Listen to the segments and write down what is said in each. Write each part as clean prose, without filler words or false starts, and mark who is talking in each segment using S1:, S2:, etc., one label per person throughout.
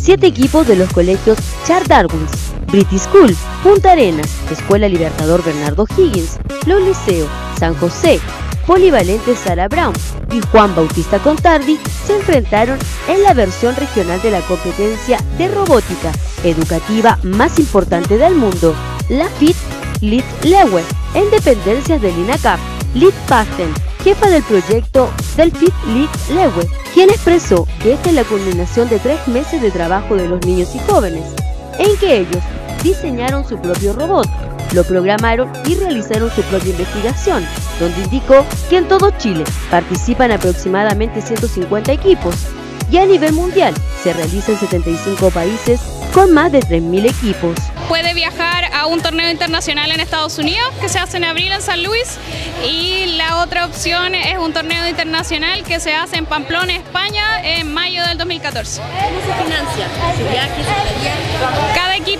S1: 7 equipos de los colegios Charles Darwin, British School, Punta Arenas, Escuela Libertador Bernardo Higgins, los liceos San José, Polivalente Sara Brown y Juan Bautista Contardi se enfrentaron en la versión regional de la competencia de robótica educativa más importante del mundo, la FIT Lic Lewe, en dependencias del INACAP. Lic Pachten, jefa del proyecto del FIT Lic Lewe, quien expresó que esta es la culminación de 3 meses de trabajo de los niños y jóvenes, en que ellos diseñaron su propio robot, lo programaron y realizaron su propia investigación, donde indicó que en todo Chile participan aproximadamente 150 equipos y a nivel mundial se realiza en 75 países con más de 3.000 equipos.
S2: Puede viajar a un torneo internacional en Estados Unidos que se hace en abril en San Luis, y la otra opción es un torneo internacional que se hace en Pamplona, España, en mayo del 2014.
S3: ¿Cómo se financia su viaje, su estadía?
S2: Cada equipo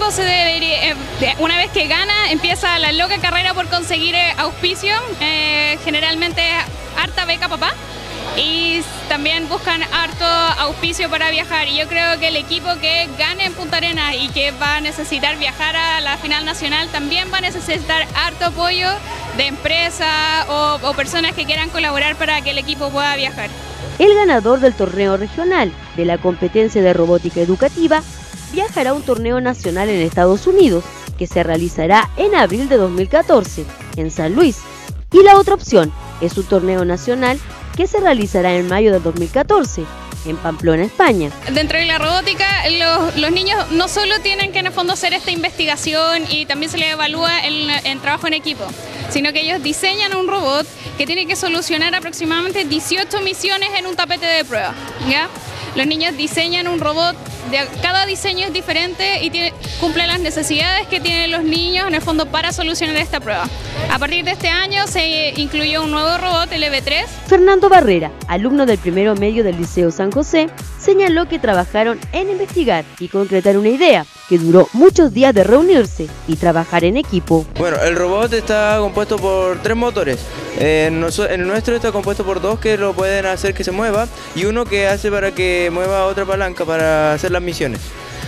S2: una vez que gana, empieza la loca carrera por conseguir auspicio, generalmente harta beca papá, y también buscan harto auspicio para viajar, y yo creo que el equipo que gane en Punta Arenas y que va a necesitar viajar a la final nacional también va a necesitar harto apoyo de empresas o personas que quieran colaborar para que el equipo pueda viajar.
S1: El ganador del torneo regional de la competencia de robótica educativa viajará a un torneo nacional en Estados Unidos que se realizará en abril de 2014 en San Luis, y la otra opción es un torneo nacional que se realizará en mayo del 2014 en Pamplona, España.
S2: Dentro de la robótica, los niños no solo tienen que en el fondo hacer esta investigación y también se les evalúa en trabajo en equipo, sino que ellos diseñan un robot que tiene que solucionar aproximadamente 18 misiones en un tapete de prueba, ¿ya? Los niños diseñan un robot, cada diseño es diferente y cumple las necesidades que tienen los niños en el fondo para solucionar esta prueba. A partir de este año se incluyó un nuevo robot, el EV3.
S1: Fernando Barrera, alumno del primero medio del Liceo San José, señaló que trabajaron en investigar y concretar una idea que duró muchos días de reunirse y trabajar en equipo.
S4: Bueno, el robot está compuesto por 3 motores. El nuestro está compuesto por 2 que lo pueden hacer que se mueva y uno que hace para que mueva otra palanca para hacer las misiones.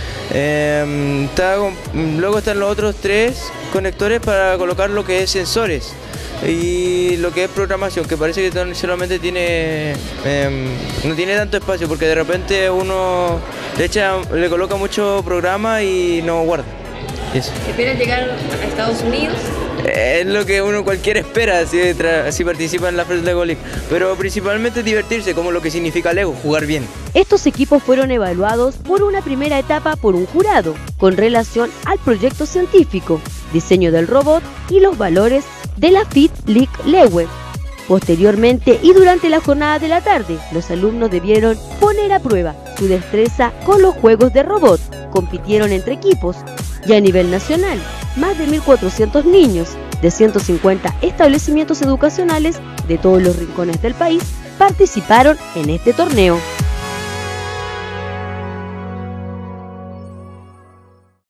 S4: Luego están los otros 3 conectores para colocar lo que es sensores y lo que es programación, que parece que solamente no tiene tanto espacio porque de repente uno le coloca mucho programa y no guarda. Eso.
S3: ¿Esperan llegar a Estados Unidos?
S4: Es lo que uno cualquiera espera si participa en la First Lego League, pero principalmente divertirse, como lo que significa Lego, jugar bien.
S1: Estos equipos fueron evaluados por una primera etapa por un jurado con relación al proyecto científico, diseño del robot y los valores de la FIT Lic Lewe. Posteriormente y durante la jornada de la tarde, los alumnos debieron poner a prueba su destreza con los juegos de robot, compitieron entre equipos y a nivel nacional. Más de 1.400 niños de 150 establecimientos educacionales de todos los rincones del país participaron en este torneo.